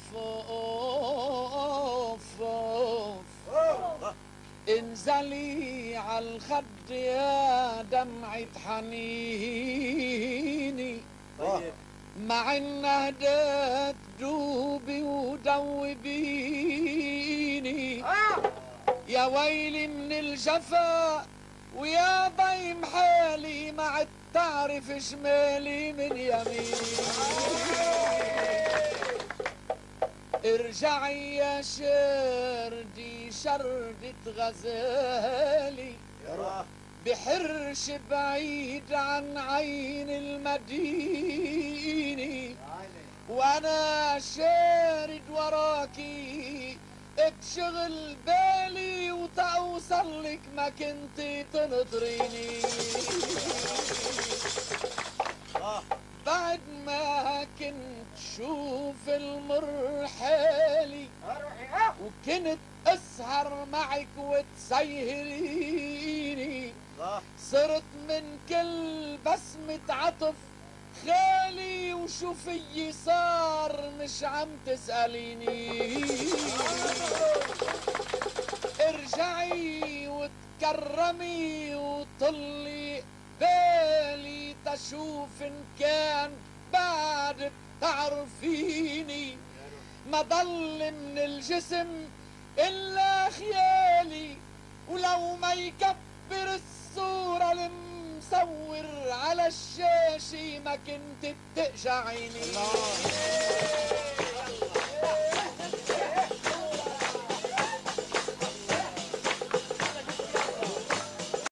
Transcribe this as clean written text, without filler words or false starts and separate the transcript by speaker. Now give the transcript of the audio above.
Speaker 1: اوف انزلي عالخد يا دمعة حنيني، مع ان هديت دوبي ودوبيني. يا ويلي من الجفا ويا ضيم حالي، ما تعرف شمالي من يمين. ارجعي يا شردي شردة غزالي، بحرش بعيد عن عين المدينة، وانا شارد وراكي بشغل بالي، وتوصل لك ما كنتي تنطريني. بعد ما كنت شوف المر حالي، وكنت اسهر معك وتسيهريني، صرت من كل بسمة عطف خالي، وشو فيي صار مش عم تسأليني. ارجعي وتكرمي وطلي بالي، تشوف ان كان بعد تعرفيني. ما ضل من الجسم الا خيالي، ولو ما يكبر الصورة المصور على الشاشة ما كنت بتقشع عيني.